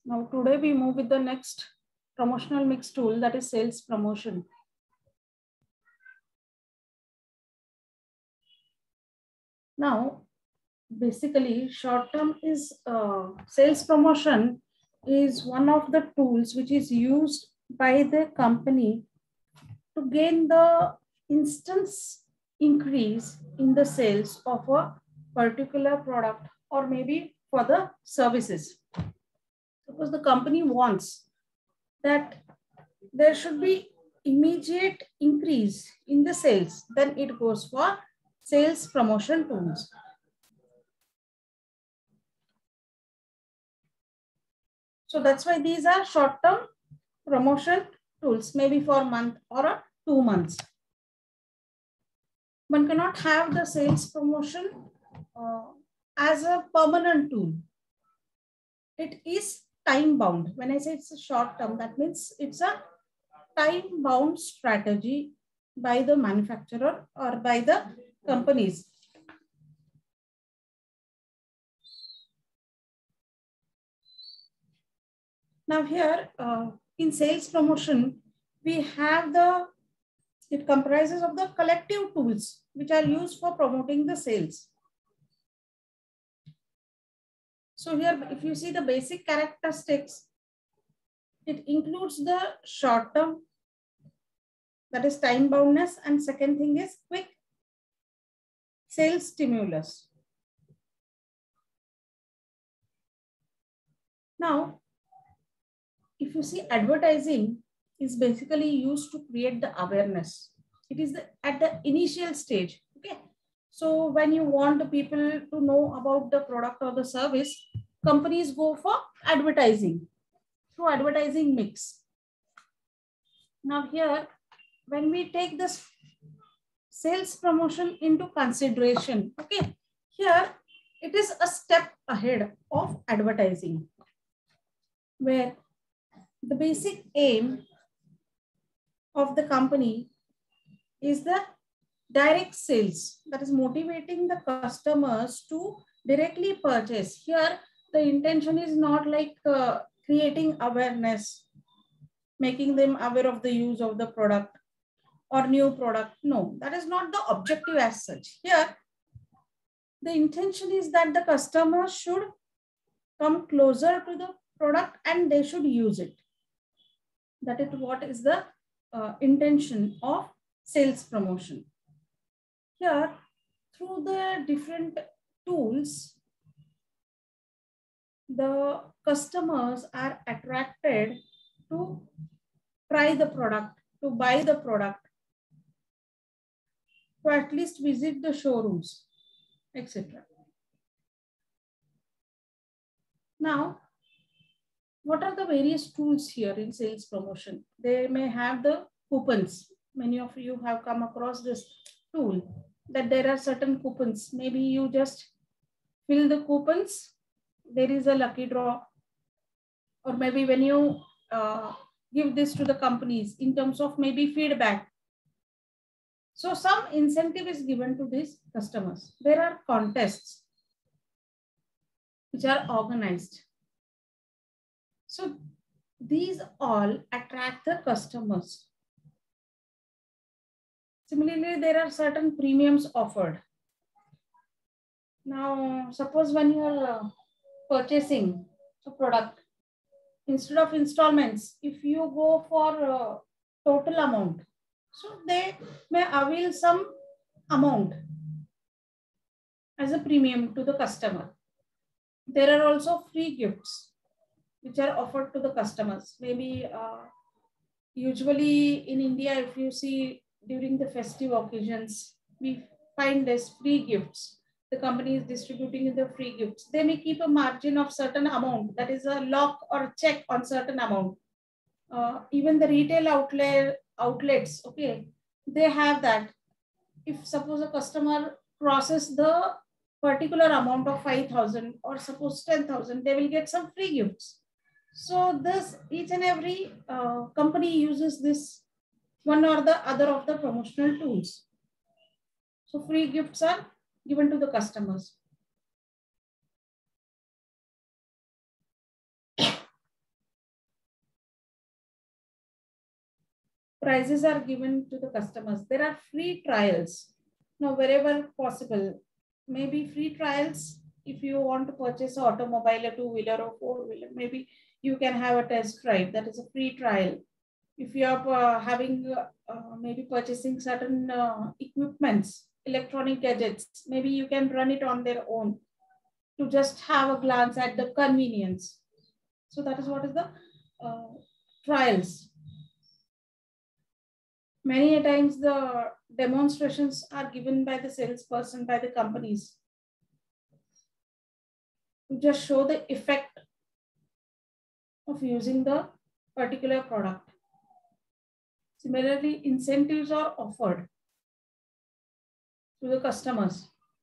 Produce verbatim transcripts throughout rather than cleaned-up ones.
Now today we move with the next promotional mix tool, that is sales promotion. Now, basically short term is uh, sales promotion is one of the tools which is used by the company to gain the instant increase in the sales of a particular product or maybe for the services. Suppose the company wants that there should be immediate increase in the sales, then it goes for sales promotion tools. So that's why these are short-term promotion tools, maybe for a month or a two months. One cannot have the sales promotion uh, as a permanent tool. It is time bound. When I say it's a short term, that means it's a time bound strategy by the manufacturer or by the companies. Now here uh, in sales promotion, we have the, it comprises of the collective tools which are used for promoting the sales. So here, if you see the basic characteristics, it includes the short term, that is time boundness, and second thing is quick sales stimulus. Now, if you see, advertising is basically used to create the awareness. It is the, at the initial stage. Okay. So when you want the people to know about the product or the service, companies go for advertising through advertising mix. Now here, when we take this sales promotion into consideration, okay, here it is a step ahead of advertising, where the basic aim of the company is the direct sales, that is motivating the customers to directly purchase. Here, the intention is not like uh, creating awareness, making them aware of the use of the product or new product. No, that is not the objective as such. Here, the intention is that the customer should come closer to the product and they should use it. That is what is the uh, intention of sales promotion. Here, through the different tools, the customers are attracted to try the product, to buy the product, to at least visit the showrooms, et cetera. Now, what are the various tools here in sales promotion? They may have the coupons. Many of you have come across this tool, that there are certain coupons. Maybe you just fill the coupons, there is a lucky draw. Or maybe when you uh, give this to the companies in terms of maybe feedback. So some incentive is given to these customers. There are contests which are organized. So these all attract the customers. Similarly, there are certain premiums offered. Now, suppose when you are uh, purchasing a product, instead of installments, if you go for uh, total amount, so they may avail some amount as a premium to the customer. There are also free gifts which are offered to the customers. Maybe uh, usually in India, if you see during the festive occasions, we find this free gifts. The company is distributing the free gifts. They may keep a margin of certain amount, that is a lock or a check on certain amount. Uh, even the retail outlet outlets, okay, they have that. If suppose a customer crosses the particular amount of five thousand or suppose ten thousand, they will get some free gifts. So this each and every uh, company uses this one or the other of the promotional tools. So free gifts are given to the customers. prizes are given to the customers. There are free trials. Now, wherever possible, maybe free trials. If you want to purchase an automobile, a two-wheeler or four-wheeler, maybe you can have a test drive. That is a free trial. If you are uh, having uh, uh, maybe purchasing certain uh, equipments, electronic gadgets, maybe you can run it on their own to just have a glance at the convenience. So that is what is the uh, trials. Many a times the demonstrations are given by the salesperson, by the companies, to just show the effect of using the particular product. Similarly, incentives are offered to the customers.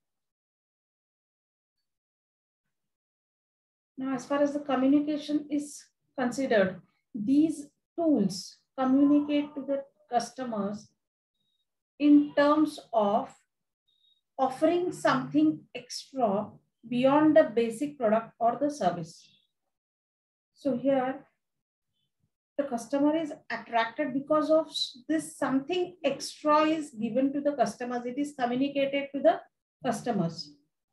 Now, as far as the communication is considered, these tools communicate to the customers in terms of offering something extra beyond the basic product or the service. So here, the customer is attracted because of this something extra is given to the customers. It is communicated to the customers.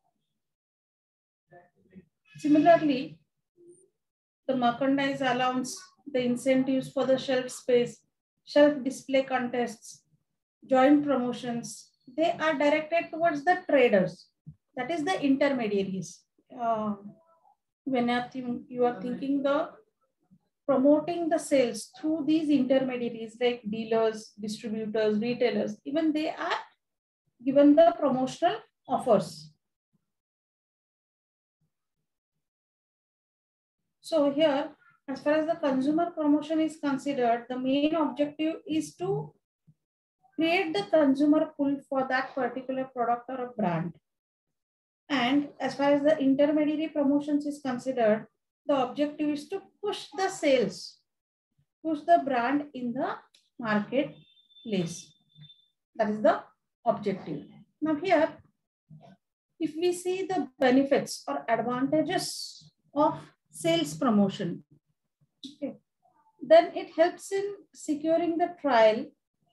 Similarly, the merchandise allowance, the incentives for the shelf space, shelf display contests, joint promotions, they are directed towards the traders. That is the intermediaries. Uh, when you are thinking the promoting the sales through these intermediaries like dealers, distributors, retailers, even they are given the promotional offers. So here, as far as the consumer promotion is considered, the main objective is to create the consumer pull for that particular product or a brand. And as far as the intermediary promotions is considered, the objective is to push the sales, push the brand in the marketplace. That is the objective. Now here, if we see the benefits or advantages of sales promotion, okay, then it helps in securing the trial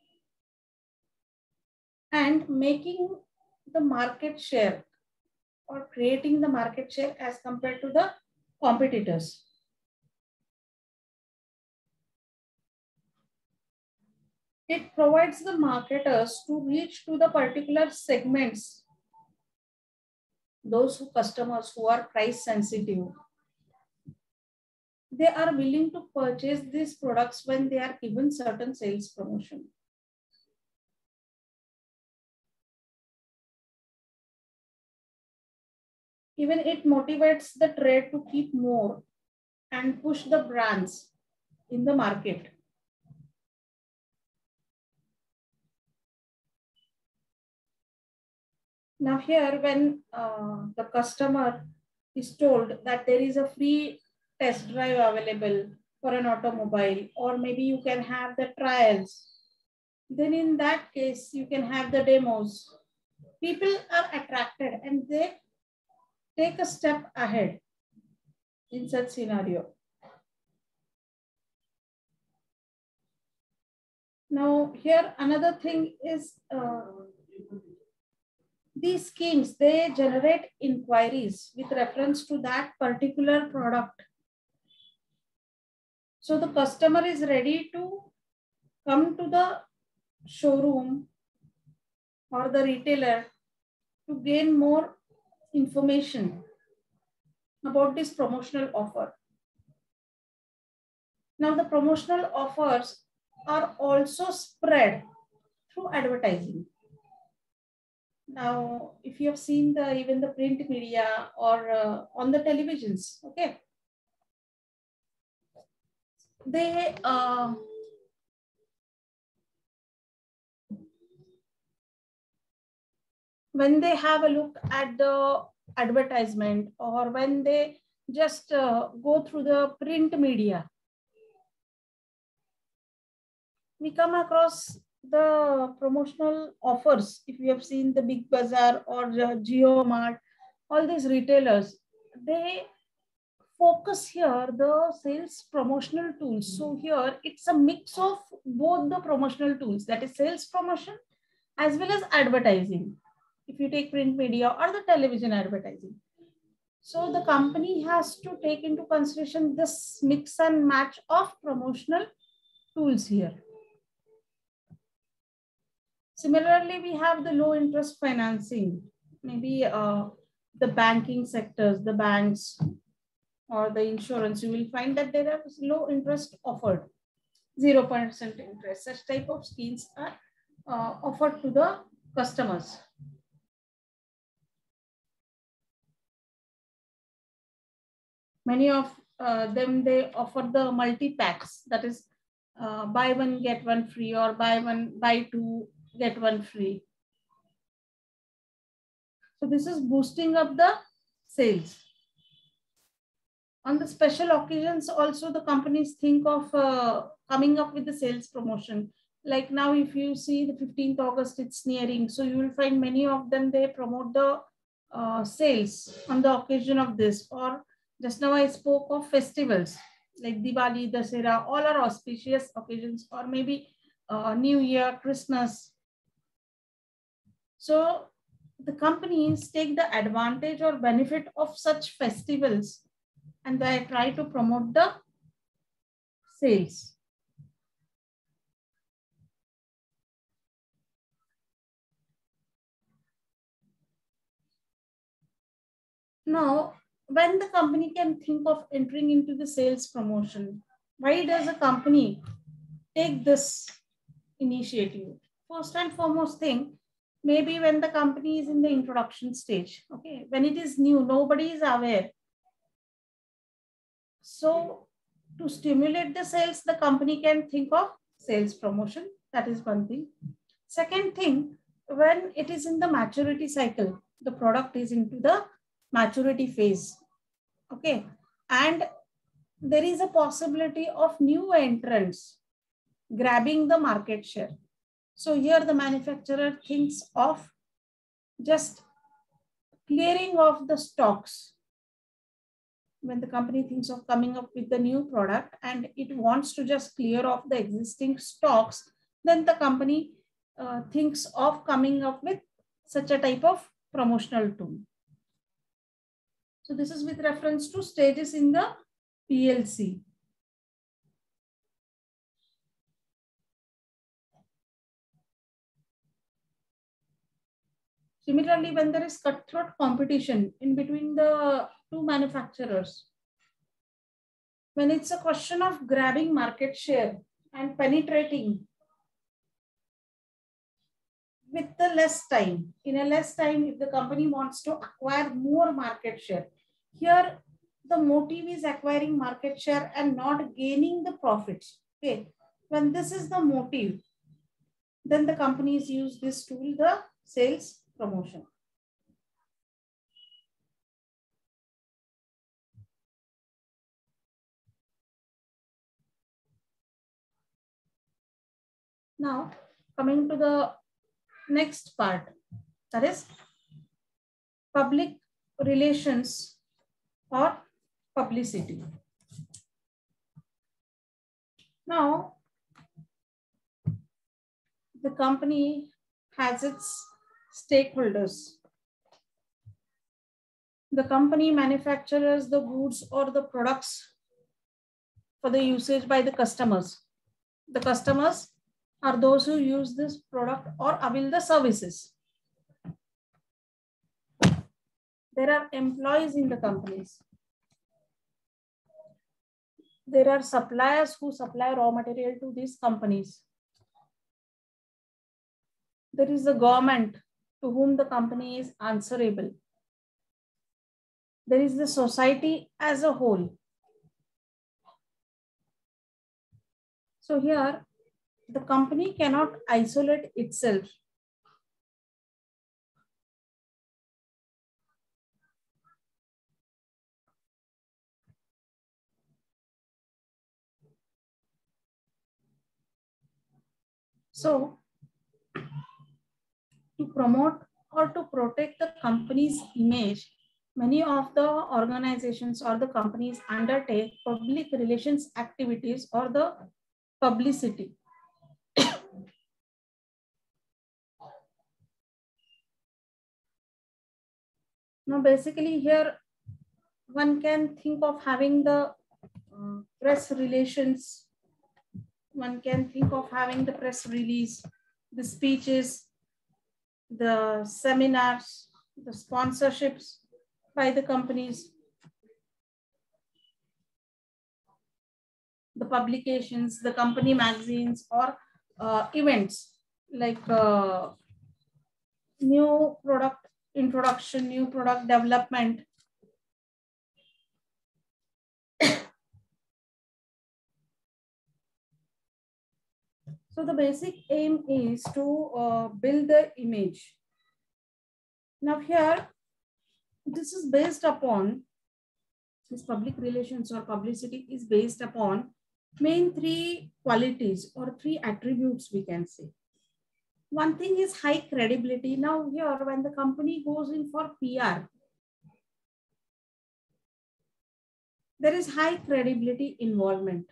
and making the market share or creating the market share as compared to the competitors. It provides the marketers to reach to the particular segments, those who customers who are price sensitive. They are willing to purchase these products when they are given certain sales promotion. Even it motivates the trade to keep more and push the brands in the market. Now here, when uh, the customer is told that there is a free test drive available for an automobile, or maybe you can have the trials, then in that case, you can have the demos. People are attracted and they take a step ahead in such scenario. Now here, another thing is uh, these schemes, they generate inquiries with reference to that particular product. So the customer is ready to come to the showroom or the retailer to gain more information about this promotional offer. Now the promotional offers are also spread through advertising. Now, if you have seen the even the print media or uh, on the televisions, okay, they uh, when they have a look at the advertisement or when they just uh, go through the print media, we come across the promotional offers. If you have seen the Big Bazaar or the Jio Mart, all these retailers, they focus here the sales promotional tools. So here it's a mix of both the promotional tools, that is sales promotion as well as advertising. If you take print media or the television advertising. So the company has to take into consideration this mix and match of promotional tools here. Similarly, we have the low interest financing, maybe uh, the banking sectors, the banks or the insurance. You will find that there are low interest offered, zero percent interest. Such type of schemes are uh, offered to the customers. Many of uh, them, they offer the multi-packs, that is uh, buy one, get one free, or buy one, buy two, get one free. So this is boosting up the sales. On the special occasions, also the companies think of uh, coming up with the sales promotion. Like now, if you see the fifteenth August, it's nearing. So you will find many of them, they promote the uh, sales on the occasion of this. Or just now I spoke of festivals like Diwali, Dasera, all are auspicious occasions, or maybe uh, New Year, Christmas. So the companies take the advantage or benefit of such festivals and they try to promote the sales. Now, when the company can think of entering into the sales promotion, why does a company take this initiative? First and foremost thing, maybe when the company is in the introduction stage, okay, when it is new, nobody is aware. So to stimulate the sales, the company can think of sales promotion. That is one thing. Second thing, when it is in the maturity cycle, the product is into the maturity phase. Okay. And there is a possibility of new entrants grabbing the market share. So here the manufacturer thinks of just clearing off the stocks. When the company thinks of coming up with the new product and it wants to just clear off the existing stocks, then the company uh, thinks of coming up with such a type of promotional tool. So this is with reference to stages in the P L C. Similarly, when there is cutthroat competition in between the two manufacturers, when it's a question of grabbing market share and penetrating with the less time, in a less time, if the company wants to acquire more market share, here the motive is acquiring market share and not gaining the profits. Okay, when this is the motive, then the companies use this tool, the sales promotion. Now, coming to the next part, that is public relations or publicity. Now, the company has its stakeholders. The company manufactures the goods or the products for the usage by the customers. The customers are those who use this product or avail the services. There are employees in the companies. There are suppliers who supply raw material to these companies. There is a government to whom the company is answerable. There is the society as a whole. So here, the company cannot isolate itself. So, to promote or to protect the company's image, Many of the organizations or the companies undertake public relations activities or the publicity. Now, basically here, one can think of having the uh, press relations. One can think of having the press release, the speeches, the seminars, the sponsorships by the companies, the publications, the company magazines, or uh, events like uh, new product introduction, new product development. So the basic aim is to uh, build the image. Now here, this is based upon, this public relations or publicity is based upon main three qualities or three attributes we can say. One thing is high credibility. Now here, when the company goes in for P R, there is high credibility involvement.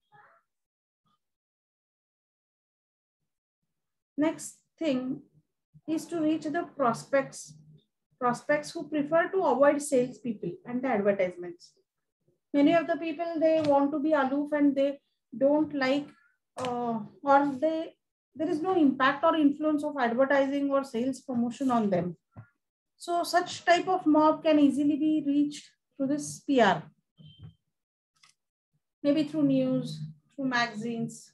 Next thing is to reach the prospects, prospects who prefer to avoid salespeople and the advertisements. Many of the people, they want to be aloof and they don't like, uh, or they, there is no impact or influence of advertising or sales promotion on them. So such type of mob can easily be reached through this P R. Maybe through news, through magazines.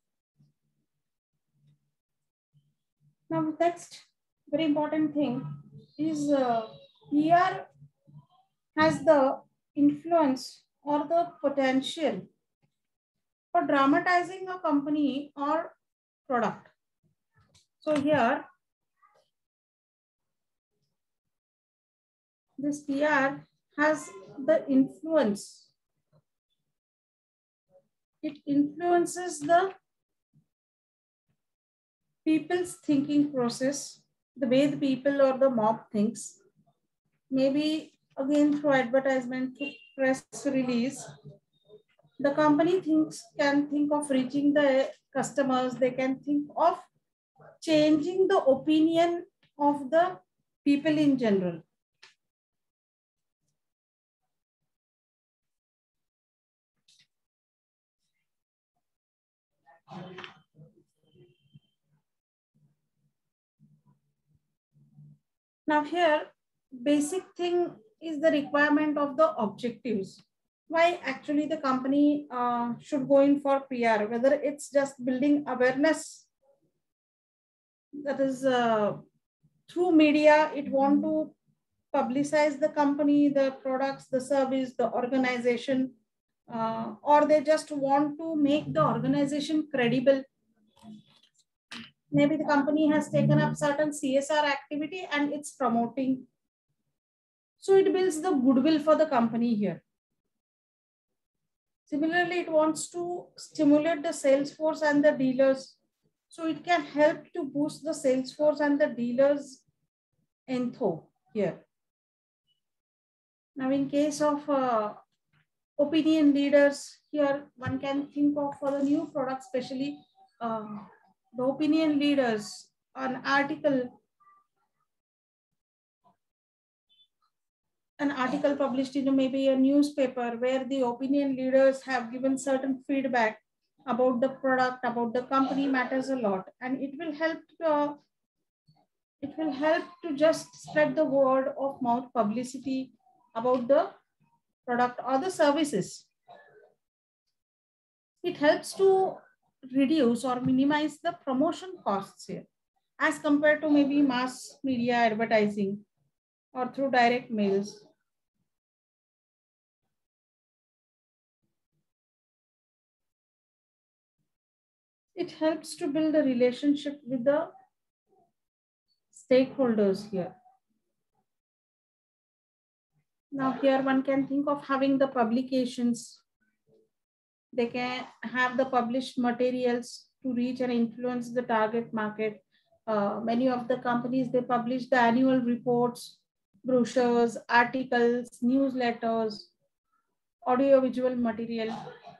Now, next very important thing is uh, P R has the influence or the potential for dramatizing a company or product. So here, this P R has the influence. It influences the people's thinking process, the way the people or the mob thinks. Maybe again through advertisement, through press release, the company thinks can think of reaching the customers. They can think of changing the opinion of the people in general. Now here, basic thing is the requirement of the objectives. Why actually the company uh, should go in for P R, whether it's just building awareness, that is uh, through media, it want to publicize the company, the products, the service, the organization, uh, or they just want to make the organization credible. Maybe the company has taken up certain C S R activity and it's promoting. So it builds the goodwill for the company here. Similarly, it wants to stimulate the sales force and the dealers. So it can help to boost the sales force and the dealers info here. Now, in case of uh, opinion leaders, here one can think of for the new product, especially uh, the opinion leaders, an article, an article published in maybe a newspaper where the opinion leaders have given certain feedback about the product, about the company matters a lot, and it will help uh, it will help to just spread the word of mouth publicity about the product or the services. It helps to reduce or minimize the promotion costs here as compared to maybe mass media advertising or through direct mails. It helps to build a relationship with the stakeholders here. Now here one can think of having the publications. They can have the published materials to reach and influence the target market. Uh, many of the companies, they publish the annual reports. brochures, articles, newsletters, audio-visual material.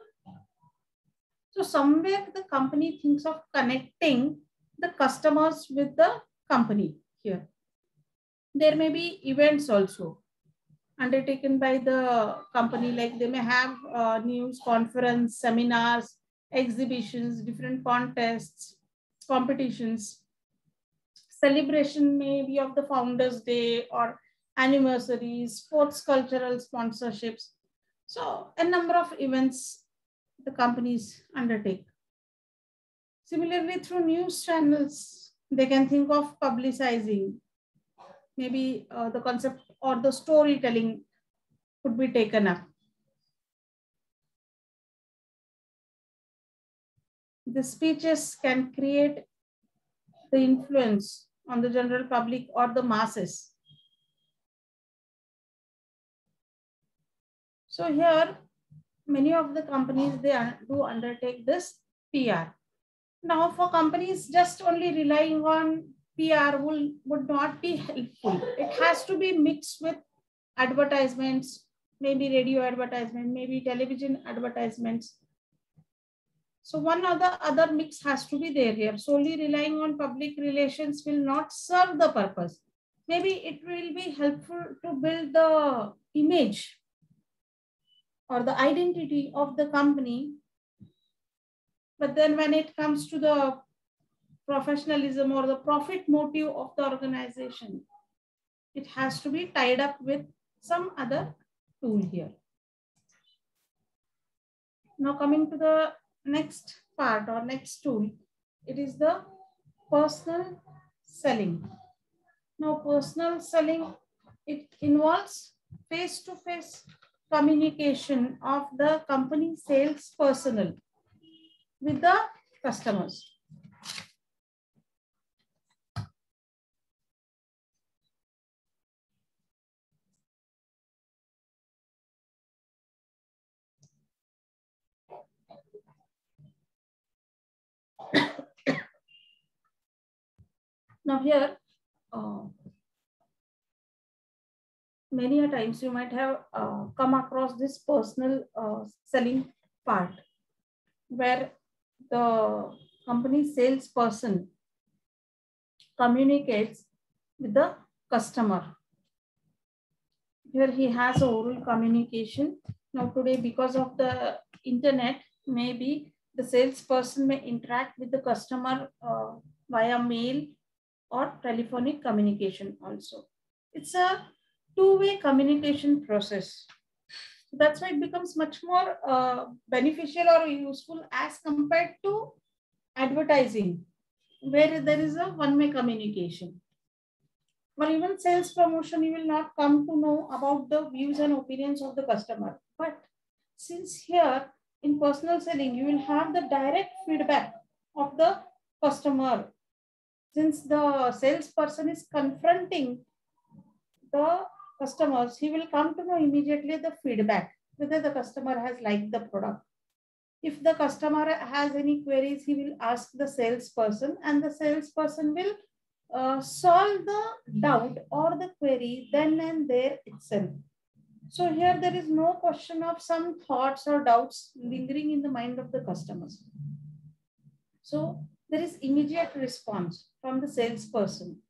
So somewhere the company thinks of connecting the customers with the company here. There may be events also undertaken by the company, like they may have uh, news conference, seminars, exhibitions, different contests, competitions. Celebration may be of the Founders Day or anniversaries, sports cultural sponsorships. So a number of events the companies undertake. Similarly, through news channels, they can think of publicizing. Maybe uh, the concept or the storytelling could be taken up. The speeches can create the influence on the general public or the masses. So here, many of the companies, they do undertake this P R. Now for companies just only relying on P R will, would not be helpful. It has to be mixed with advertisements, maybe radio advertisement, maybe television advertisements. So one other other mix has to be there here. Solely relying on public relations will not serve the purpose. Maybe it will be helpful to build the image or the identity of the company. But then when it comes to the professionalism or the profit motive of the organization, it has to be tied up with some other tool here. Now coming to the next part or next tool, it is the personal selling. Now personal selling, it involves face-to-face communication of the company sales personnel with the customers. Now here, uh, many a times you might have uh, come across this personal uh, selling part where the company salesperson communicates with the customer. Here he has oral communication. Now today, because of the internet, maybe the salesperson may interact with the customer uh, via mail or telephonic communication also. It's a two-way communication process. So that's why it becomes much more uh, beneficial or useful as compared to advertising, where there is a one-way communication. Or even sales promotion, you will not come to know about the views and opinions of the customer. But since here in personal selling, you will have the direct feedback of the customer. Since the salesperson is confronting the customers, he will come to know immediately the feedback, whether the customer has liked the product. If the customer has any queries, he will ask the salesperson, and the salesperson will uh, solve the doubt or the query then and there itself. So here there is no question of some thoughts or doubts lingering in the mind of the customers. So there is immediate response from the salesperson.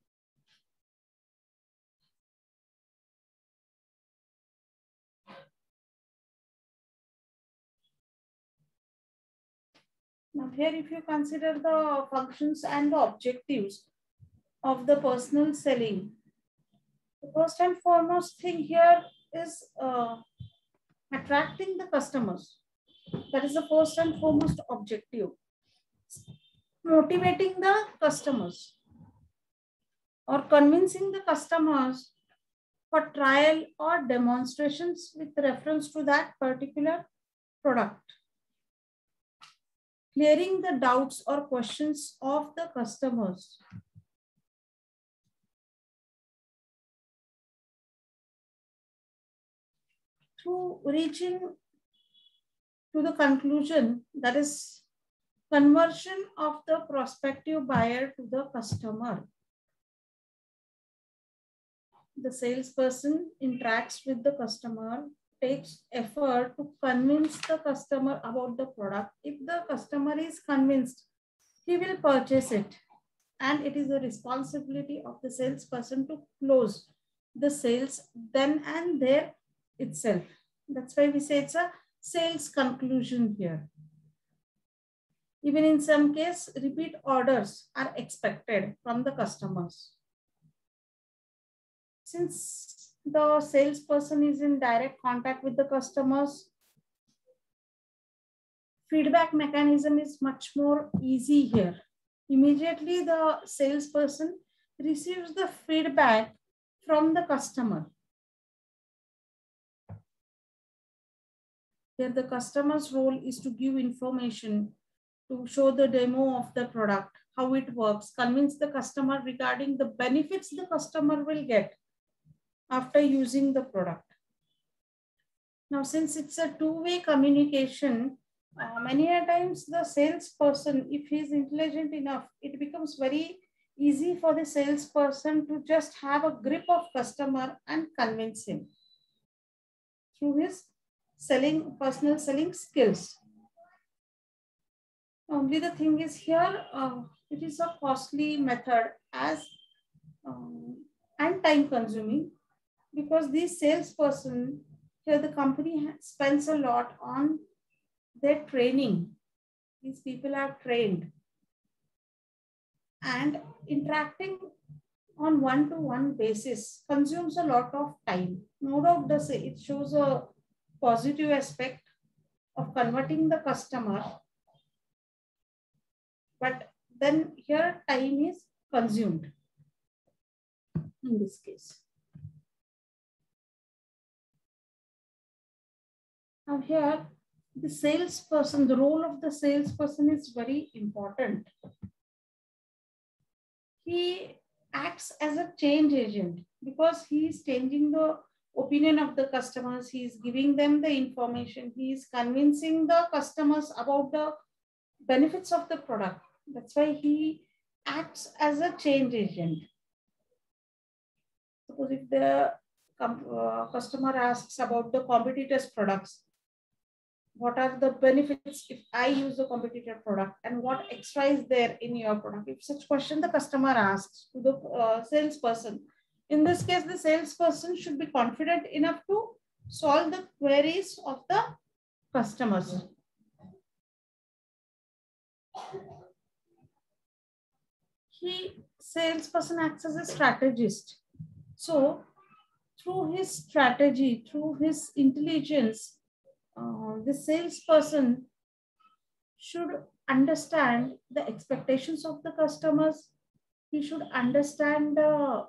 Now here, if you consider the functions and the objectives of the personal selling, the first and foremost thing here is uh, attracting the customers. That is the first and foremost objective. Motivating the customers or convincing the customers for trial or demonstrations with reference to that particular product. Clearing the doubts or questions of the customers. Through reaching to the conclusion, that is conversion of the prospective buyer to the customer. the salesperson interacts with the customer, takes effort to convince the customer about the product. If the customer is convinced, he will purchase it. And it is the responsibility of the salesperson to close the sales then and there itself. That's why we say it's a sales conclusion here. Even in some case, repeat orders are expected from the customers. Since the salesperson is in direct contact with the customers, feedback mechanism is much more easy here. Immediately the salesperson receives the feedback from the customer. Here the customer's role is to give information, to show the demo of the product, how it works, convince the customer regarding the benefits the customer will get after using the product. Now, since it's a two-way communication, uh, many a times the salesperson, if he's intelligent enough, it becomes very easy for the salesperson to just have a grip of customer and convince him through his selling, personal selling skills. Only the thing is here, uh, it is a costly method as um, and time consuming, because these salesperson, here the company spends a lot on their training. These people are trained, and interacting on one-to-one basis consumes a lot of time. No doubt does it, it shows a positive aspect of converting the customer, but then here time is consumed in this case. Now here, the salesperson, the role of the salesperson is very important. He acts as a change agent because he is changing the opinion of the customers. He is giving them the information. He is convincing the customers about the benefits of the product. That's why he acts as a change agent. Suppose if the uh, customer asks about the competitors' products, what are the benefits if I use the competitor product, and what extra is there in your product? If such question the customer asks to the uh, salesperson, in this case, the salesperson should be confident enough to solve the queries of the customers. He, salesperson acts as a strategist. So through his strategy, through his intelligence, Uh, the salesperson should understand the expectations of the customers. He should understand the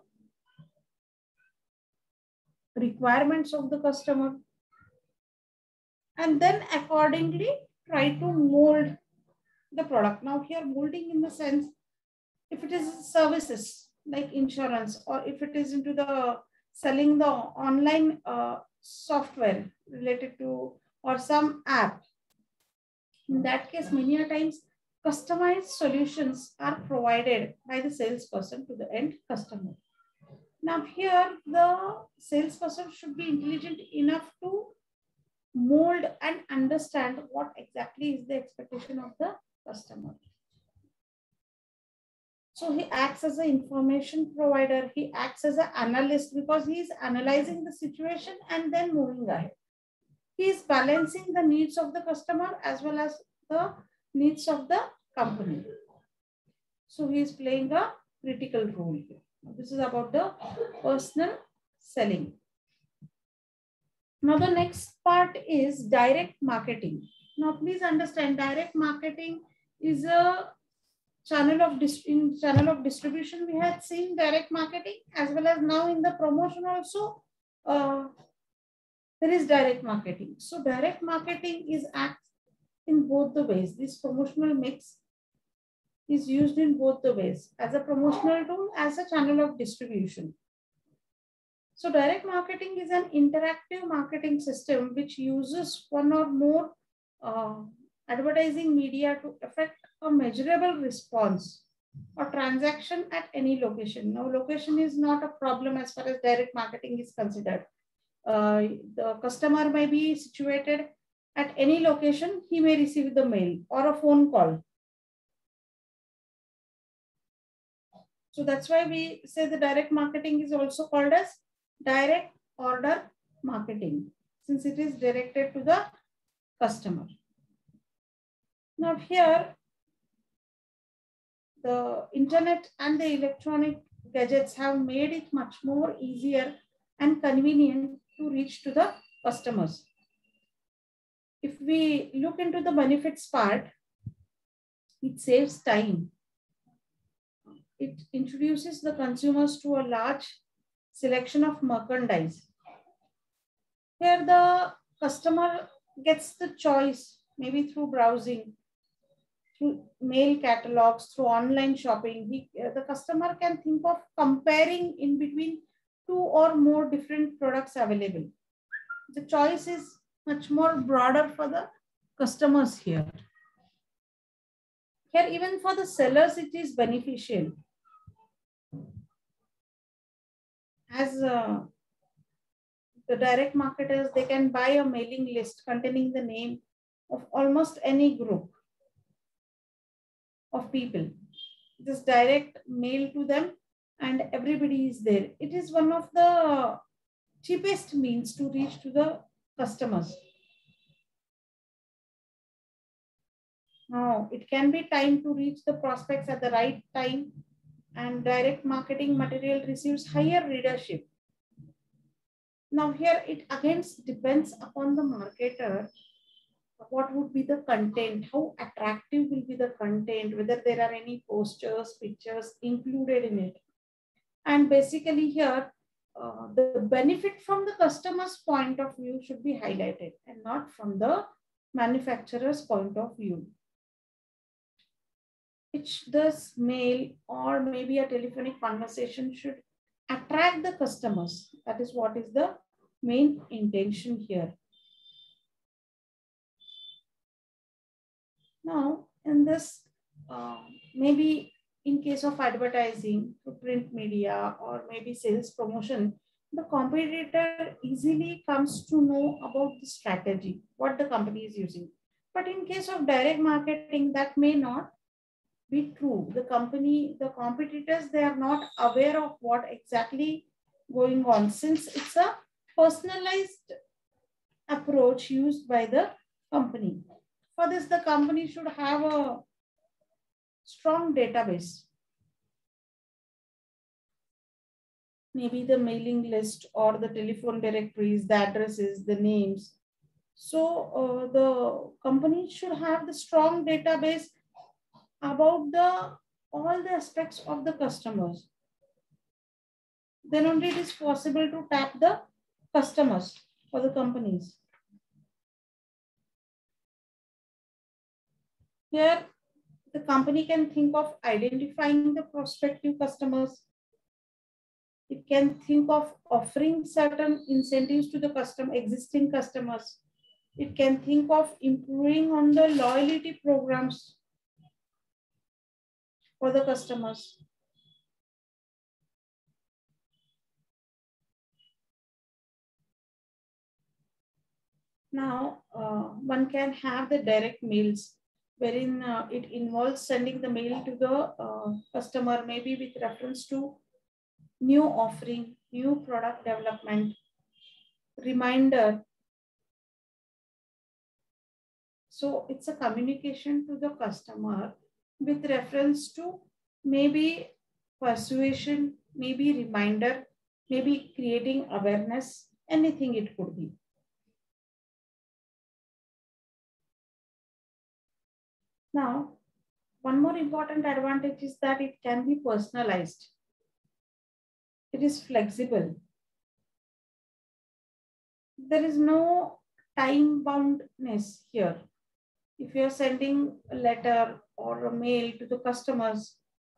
requirements of the customer, and then accordingly try to mold the product. Now here, molding in the sense, if it is services like insurance, or if it is into the selling the online uh, software related to or some app, in that case, many a times customized solutions are provided by the salesperson to the end customer. Now here, the salesperson should be intelligent enough to mold and understand what exactly is the expectation of the customer. So he acts as an information provider. He acts as an analyst because he is analyzing the situation and then moving ahead. He is balancing the needs of the customer as well as the needs of the company. So he is playing a critical role here. This is about the personal selling. Now the next part is direct marketing. Now please understand, direct marketing is a channel of in channel of distribution. We had seen direct marketing, as well as now in the promotion also. Uh, There is direct marketing. So direct marketing is act in both the ways. This promotional mix is used in both the ways, as a promotional tool, as a channel of distribution. So direct marketing is an interactive marketing system which uses one or more uh, advertising media to effect a measurable response or transaction at any location. Now, location is not a problem as far as direct marketing is considered. Uh, the customer may be situated at any location, he may receive the mail or a phone call. So that's why we say the direct marketing is also called as direct order marketing, since it is directed to the customer. Now here, the internet and the electronic gadgets have made it much more easier and convenient to reach to the customers. If we look into the benefits part, it saves time. It introduces the consumers to a large selection of merchandise. Here the customer gets the choice, maybe through browsing, through mail catalogs, through online shopping. He, uh, the customer can think of comparing in between two or more different products available. The choice is much more broader for the customers here. Here, even for the sellers, it is beneficial. As uh, the direct marketers, they can buy a mailing list containing the name of almost any group of people. Just direct mail to them and everybody is there. It is one of the cheapest means to reach to the customers. Now, it can be time to reach the prospects at the right time, and direct marketing material receives higher readership. Now here it again depends upon the marketer. What would be the content? How attractive will be the content? Whether there are any posters, pictures included in it. And basically here, uh, the benefit from the customer's point of view should be highlighted and not from the manufacturer's point of view. Which this mail or maybe a telephonic conversation should attract the customers. That is what is the main intention here. Now, in this, uh, maybe in case of advertising through print media or maybe sales promotion, the competitor easily comes to know about the strategy, what the company is using. But in case of direct marketing, that may not be true. The company, the competitors, they are not aware of what exactly going on, since it's a personalized approach used by the company. For this, the company should have a strong database. Maybe the mailing list or the telephone directories, the addresses, the names. So uh, the company should have the strong database about the all the aspects of the customers. Then only it is possible to tap the customers for the companies. Here, the company can think of identifying the prospective customers. It can think of offering certain incentives to the custom, existing customers. It can think of improving on the loyalty programs for the customers. Now, uh, one can have the direct mails wherein uh, it involves sending the mail to the uh, customer, maybe with reference to new offering, new product development, reminder. So it's a communication to the customer with reference to maybe persuasion, maybe reminder, maybe creating awareness, anything it could be. Now, one more important advantage is that it can be personalized. It is flexible. There is no time boundness here. If you are sending a letter or a mail to the customers,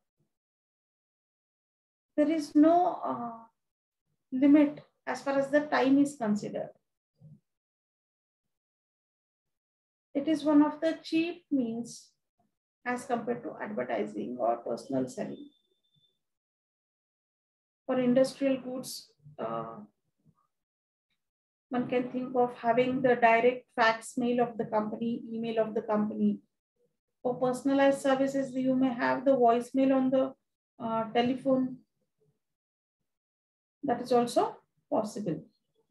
there is no uh, limit as far as the time is considered. It is one of the cheap means as compared to advertising or personal selling. For industrial goods, uh, one can think of having the direct fax mail of the company, email of the company. For personalized services, you may have the voicemail on the uh, telephone. That is also possible.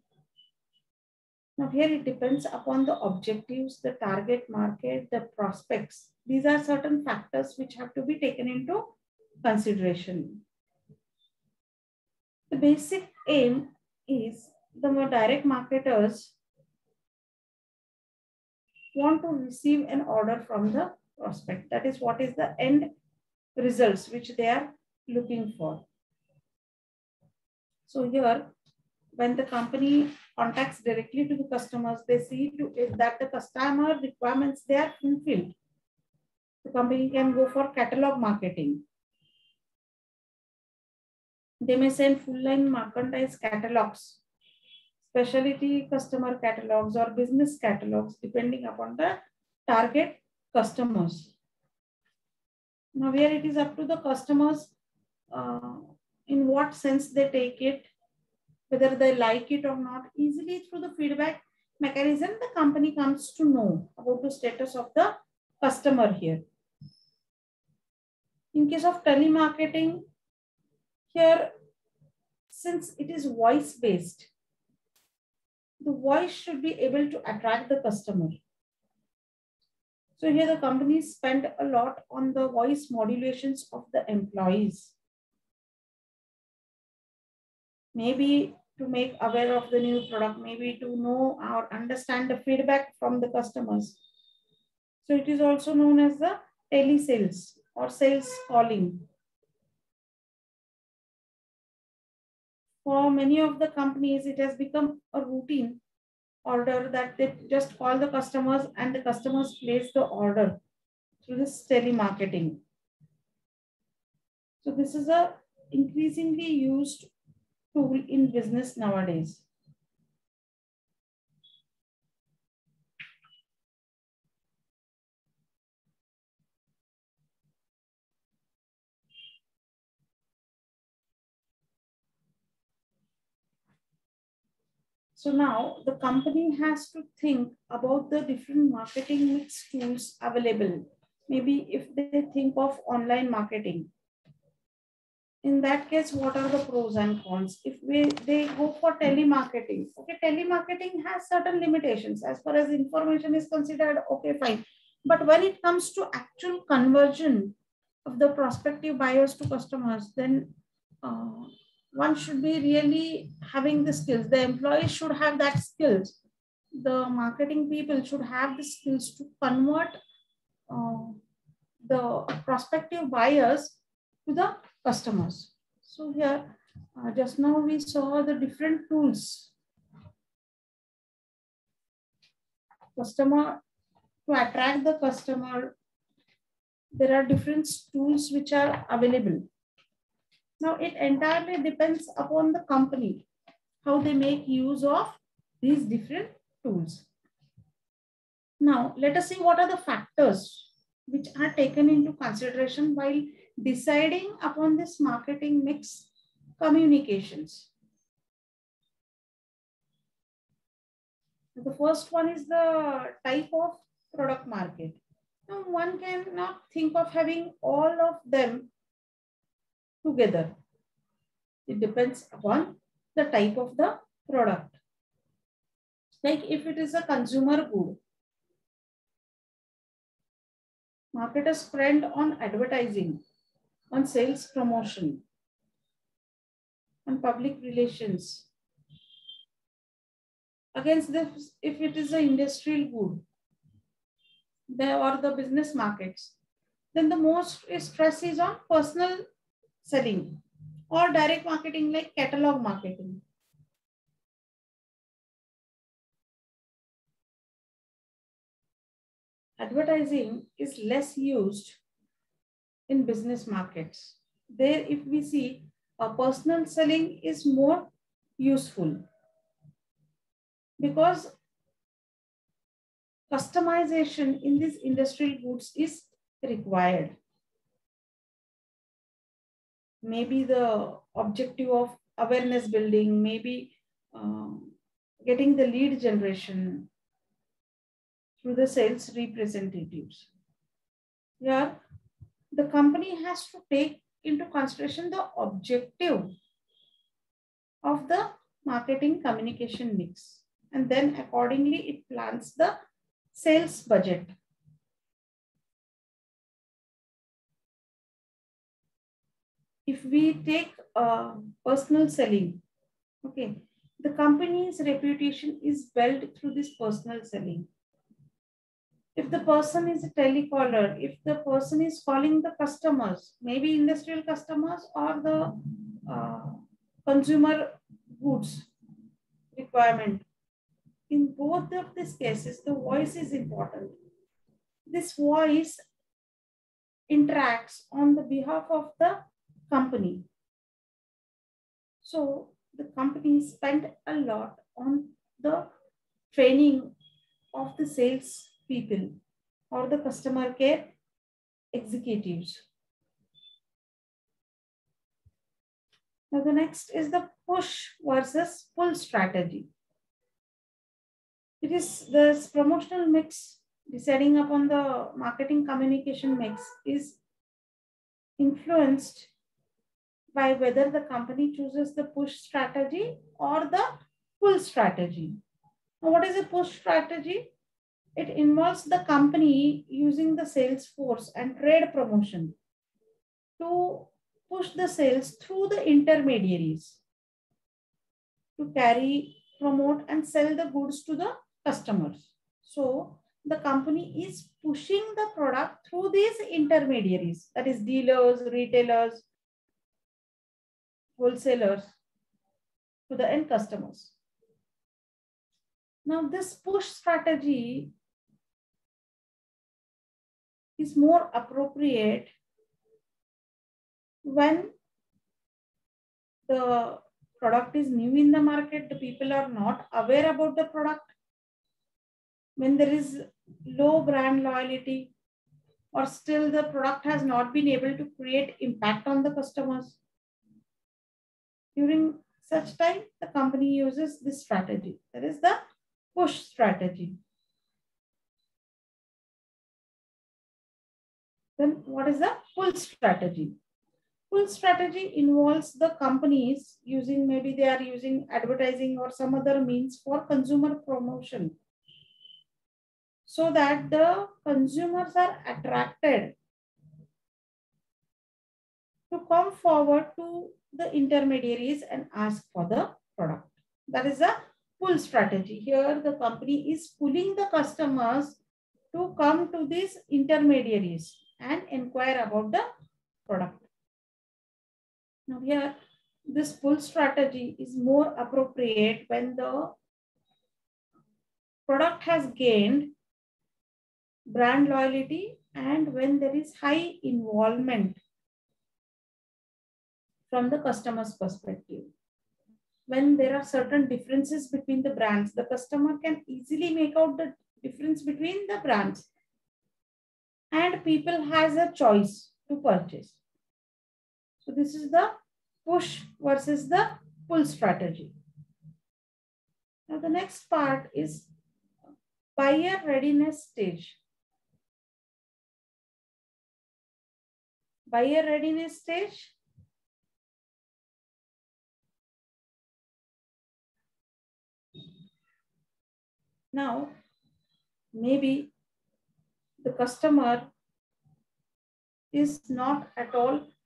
Now here it depends upon the objectives, the target market, the prospects. These are certain factors which have to be taken into consideration. The basic aim is the more direct marketers want to receive an order from the prospect. That is what is the end results which they are looking for. So here, when the company contacts directly to the customers, they see to it that the customer requirements they are fulfilled. The company can go for catalog marketing. They may send full-line merchandise catalogs, specialty customer catalogs or business catalogs, depending upon the target customers. Now, where it is up to the customers, uh, in what sense they take it, whether they like it or not, easily through the feedback mechanism, the company comes to know about the status of the customer here. In case of telemarketing, here, since it is voice-based, the voice should be able to attract the customer. So here the companies spend a lot on the voice modulations of the employees. Maybe to make aware of the new product, maybe to know or understand the feedback from the customers. So it is also known as the telesales or sales calling. For many of the companies, it has become a routine order that they just call the customers and the customers place the order through this telemarketing. So this is a increasingly used tool in business nowadays. So now the company has to think about the different marketing mix tools available. Maybe if they think of online marketing, in that case, what are the pros and cons? If we, they go for telemarketing, okay, telemarketing has certain limitations as far as information is considered, okay, fine. But when it comes to actual conversion of the prospective buyers to customers, then uh, one should be really having the skills. The employees should have that skills. The marketing people should have the skills to convert uh, the prospective buyers to the customers. So here, uh, just now we saw the different tools. Customer, to attract the customer, there are different tools which are available. Now it entirely depends upon the company, how they make use of these different tools. Now let us see what are the factors which are taken into consideration while deciding upon this marketing mix communications. The first one is the type of product market. Now one cannot think of having all of them together. It depends upon the type of the product. Like if it is a consumer good, marketers spend on advertising, on sales promotion, on public relations. Against this, if it is an industrial good, there are the business markets, then the most stress is on personal selling or direct marketing like catalog marketing. Advertising is less used in business markets. There, if we see, a personal selling is more useful because customization in these industrial goods is required. Maybe the objective of awareness building, maybe um, getting the lead generation through the sales representatives. Here, the company has to take into consideration the objective of the marketing communication mix, and then accordingly it plans the sales budget. If we take uh, personal selling, okay, the company's reputation is built through this personal selling. If the person is a telecaller, if the person is calling the customers, maybe industrial customers or the uh, consumer goods requirement, in both of these cases, the voice is important. This voice interacts on the behalf of the company. So the company spent a lot on the training of the sales people or the customer care executives. Now the next is the push versus pull strategy. It is this promotional mix deciding upon the marketing communication mix is influenced by whether the company chooses the push strategy or the pull strategy. Now, what is a push strategy? It involves the company using the sales force and trade promotion to push the sales through the intermediaries to carry, promote, and sell the goods to the customers. So the company is pushing the product through these intermediaries, that is dealers, retailers, wholesalers, to the end customers. Now this push strategy is more appropriate when the product is new in the market, the people are not aware about the product, when there is low brand loyalty, or still the product has not been able to create impact on the customers. During such time, the company uses this strategy. That is the push strategy. Then what is the pull strategy? Pull strategy involves the companies using, maybe they are using advertising or some other means for consumer promotion, so that the consumers are attracted to come forward to the intermediaries and ask for the product. That is a pull strategy. Here the company is pulling the customers to come to these intermediaries and inquire about the product. Now here, this pull strategy is more appropriate when the product has gained brand loyalty and when there is high involvement from the customer's perspective. When there are certain differences between the brands, the customer can easily make out the difference between the brands and people has a choice to purchase. So this is the push versus the pull strategy. Now the next part is buyer readiness stage. Buyer readiness stage. Now, maybe the customer is not at all